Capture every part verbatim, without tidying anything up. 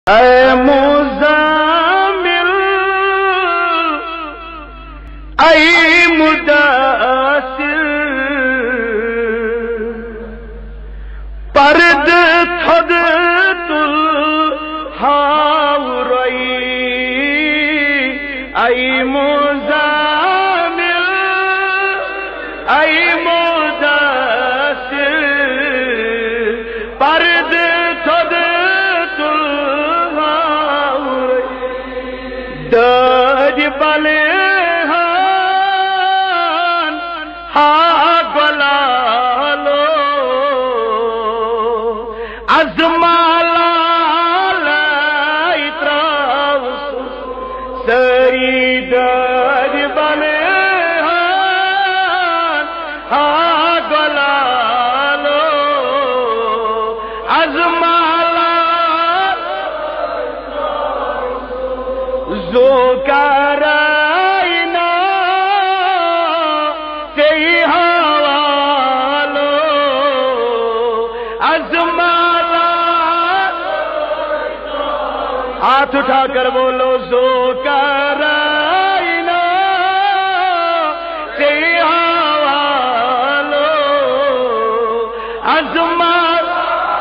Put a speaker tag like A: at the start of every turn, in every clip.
A: ऐ मुज़ामिल ऐ मुदासिर पर्द थद तुल हावरई ऐ मुज़ामिल ऐ मुदासिर पर्द थद दज बले हान हा गलालो अजमाला इत्राव सरी दज बले हान हा गलालो अजमाला जो कराइना तेई हवालो अजमाला हाथ उठाकर बोलो जो कराइना तेई हवालो अजमाला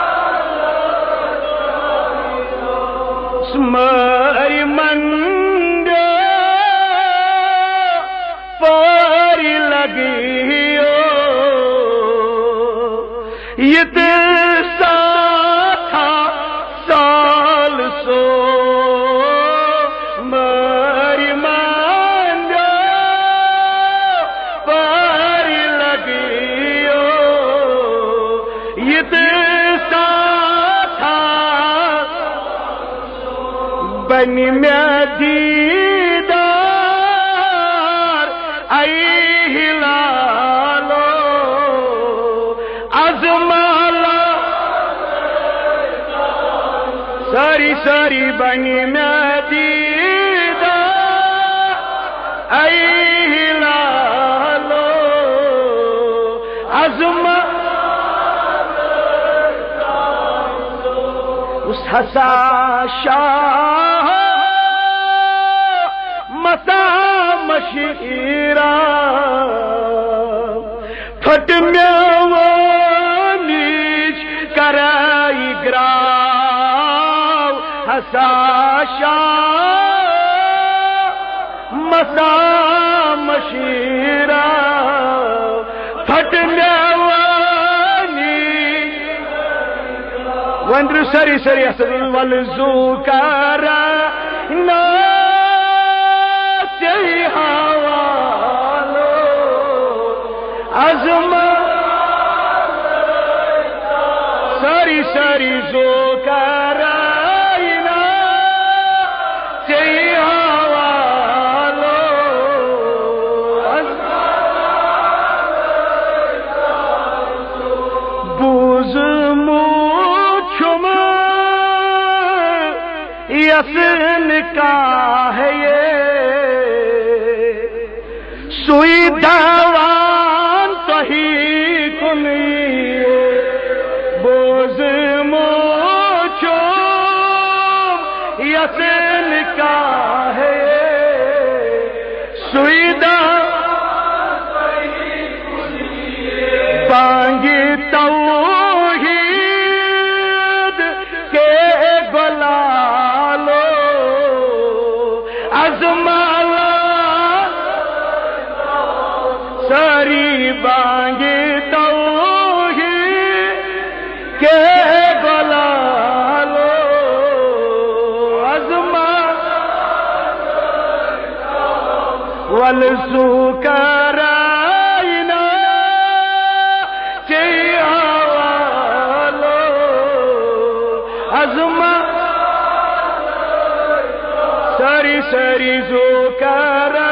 A: स्मरि मन पारी लगियो ये साथा साल सो मरी मांगो पारी लगियो ये साथा बनी में दीदार आई हिलालो अजमाला सारी सारी बनी में दीदार आई हिलालो अजमा उस हसा शाह मसा मशीरा फट नीच कराई ग्राव हसाशा मसा मशीरा फट वंद्र सरी सरी असल वल ज़ुकारा ना हवालो अजमा सारी सारी जो कराइना चाहिए हवालो बुज मुझुम यसन का है ये सुई दावान तही कुनिए बोझ मोचो यसन का है सुई दावान तही कुनिए बांगी तौहीद के गलालो अजमाला सारी बांगे तौहीद के गलालो अजमा वल ज़ुकाराइना चाहिए हवालो अजमा सारी सारी ज़ुकारा